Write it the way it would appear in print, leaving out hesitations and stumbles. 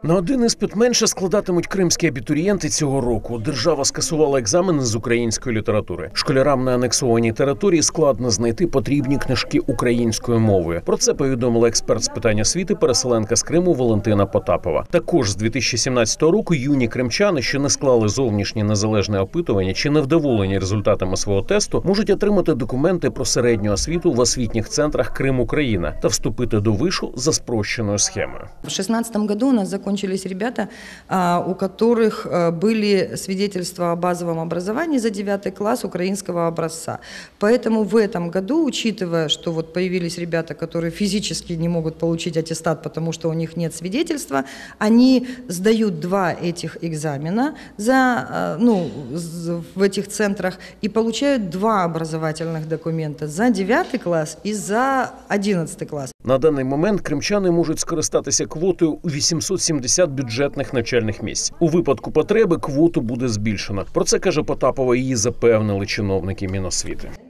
На один іспит менше складатимуть кримські абітурієнти цього року. Держава скасувала екзамени з української літератури. Школярам на анексованій території складно знайти потрібні книжки українською мовою. Про це повідомила експерт з питань освіти, переселенка з Криму Валентина Потапова. Також з 2017 року юні кримчани, що не склали зовнішнє незалежне опитування чи невдоволені результатами свого тесту, можуть отримати документи про середню освіту в освітніх центрах Крим-Україна та вступити до вишу за спрощеною схемою. В 2016 году у нас закончились ребята, у которых были свидетельства о базовом образовании за 9 класс украинского образца. Поэтому в этом году, учитывая, что вот появились ребята, которые физически не могут получить аттестат, потому что у них нет свидетельства, они сдают 2 этих экзамена в этих центрах и получают 2 образовательных документа за 9 класс и за 11 класс. На даний момент кримчани можуть скористатися квотою у 870 бюджетних навчальних місць. У випадку потреби квоту буде збільшено. Про це, каже Потапова, її запевнили чиновники Міносвіти.